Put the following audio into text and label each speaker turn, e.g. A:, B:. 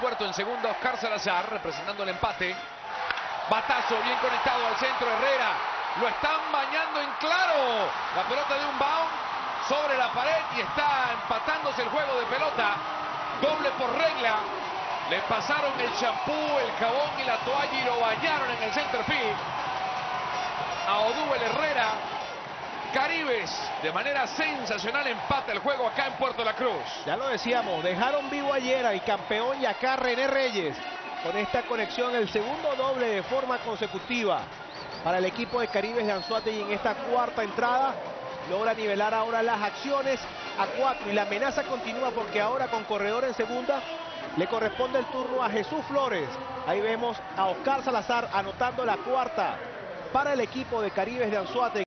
A: Puerto en segunda, Oscar Salazar representando el empate. Batazo bien conectado al centro, Herrera. Lo están bañando en claro. La pelota de un bound sobre la pared y está empatándose el juego de pelota. Doble por regla. Le pasaron el champú, el jabón y la toalla y lo bañaron en el center field. A Odúbel Herrera. Caribes de manera sensacional empata el juego acá en Puerto La Cruz.
B: Ya lo decíamos, dejaron vivo ayer al campeón y acá René Reyes. Con esta conexión, el segundo doble de forma consecutiva para el equipo de Caribes de Anzoátegui en esta cuarta entrada. Logra nivelar ahora las acciones a 4 y la amenaza continúa porque ahora con corredor en segunda le corresponde el turno a Jesús Flores. Ahí vemos a Oscar Salazar anotando la cuarta para el equipo de Caribes de Anzoátegui.